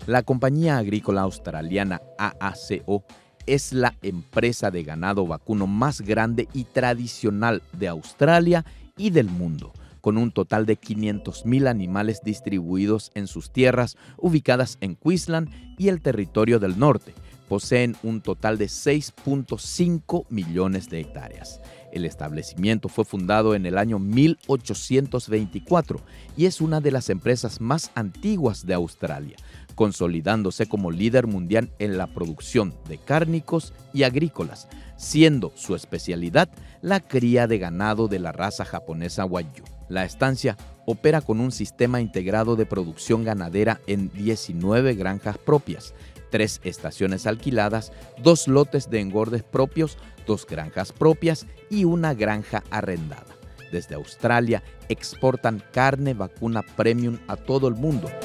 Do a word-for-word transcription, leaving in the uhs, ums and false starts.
La compañía agrícola australiana A A C O es la empresa de ganado vacuno más grande y tradicional de Australia y del mundo, con un total de quinientos mil animales distribuidos en sus tierras ubicadas en Queensland y el Territorio del Norte. Poseen un total de seis punto cinco millones de hectáreas. El establecimiento fue fundado en el año mil ochocientos veinticuatro y es una de las empresas más antiguas de Australia, consolidándose como líder mundial en la producción de cárnicos y agrícolas, siendo su especialidad la cría de ganado de la raza japonesa Wagyu. La estancia opera con un sistema integrado de producción ganadera en diecinueve granjas propias, tres estaciones alquiladas, dos lotes de engordes propios, dos granjas propias y una granja arrendada. Desde Australia exportan carne vacuna premium a todo el mundo,